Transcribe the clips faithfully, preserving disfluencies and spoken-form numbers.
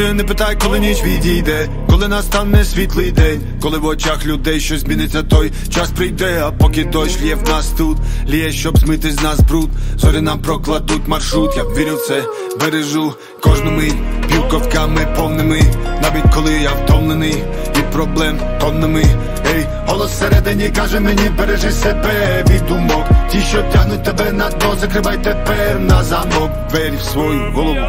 Друже, не питай, коли ніч відійде, коли настане світлий день, коли в очах людей щось зміниться, той час прийде. А поки дощ лє в нас тут, лє, щоб змити з нас бруд. Зорі нам прокладуть маршрут, я вірю в це, бережу кожну мить, п'ю ковтками повними, навіть коли я втомлений від проблем тоннами. Ей, голос всередині каже мені, бережи себе від думок, ті, що тягнуть тебе на дно, закривай тепер на замок двері в свою голову.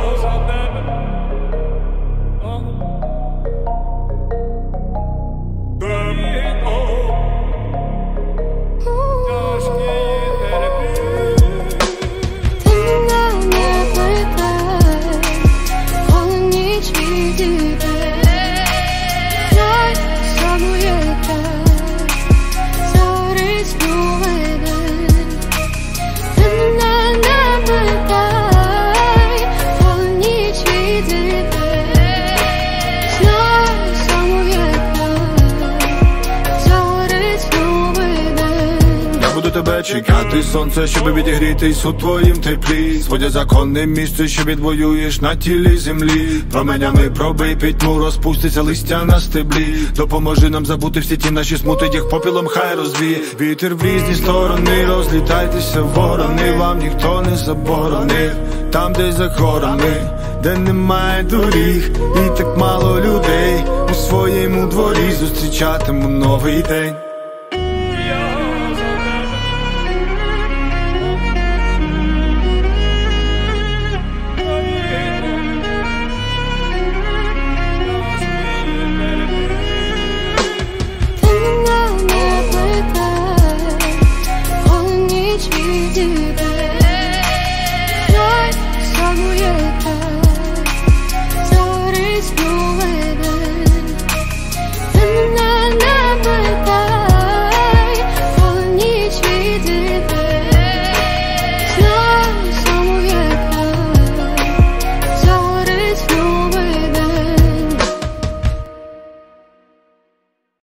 Буду тебе чекати, сонце, щоб відігрітись у твоїм теплі. Своє законне місце, що відвоюєш на тілі землі. Променями пробий пітьму, розпуститься листя на стеблі. Допоможи нам забути всі ті наші смути, їх попілом хай розвіє. Вітер в різні сторони, розлітайтеся ворони, вам ніхто не заборонив. Там, де за горами, де немає доріг, і так мало людей, у своєму дворі зустрічатиму новий день.